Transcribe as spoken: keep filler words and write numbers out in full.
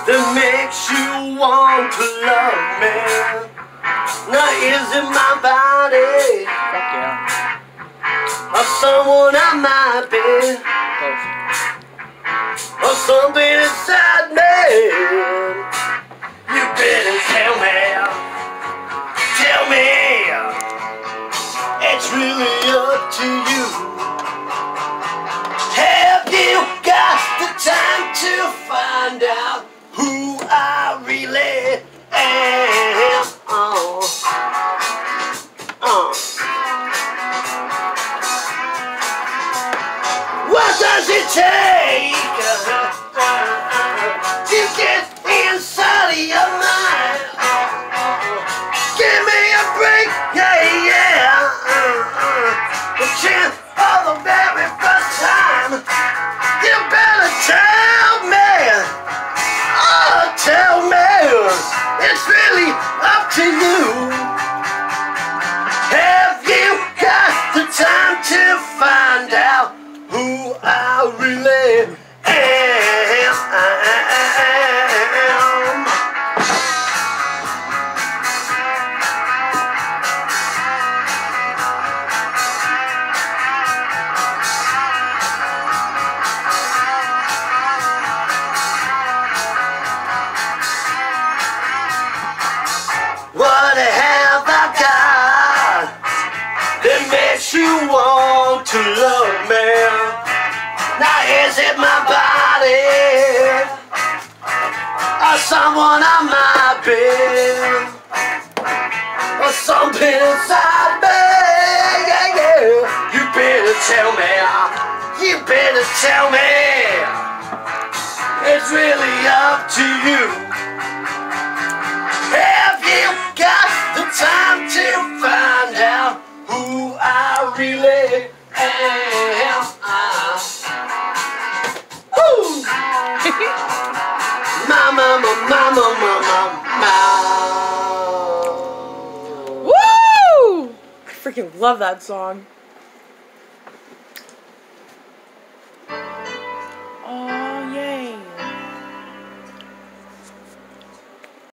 that makes you want to love me? Now is it my body? Fuck yeah. Or someone I might be? Both. Or something inside me? You better tell me. Tell me. It's really up to you. Have you got the time to find out who I really am? Oh. Oh. What does it take to get inside of your mind? Give me a break, yeah, yeah. The chance for the very first time. You better tell me, oh, tell me. It's really up to you. Have you got the time to find out who I really am? What have I got that makes you want to love me? Now is it my body or someone I might be, or something inside me? Yeah, yeah. You better tell me. You better tell me. It's really up to you. Have you got the time to find out who I really am? Woo! Mama, mama, mama, mama. Woo! I freaking love that song.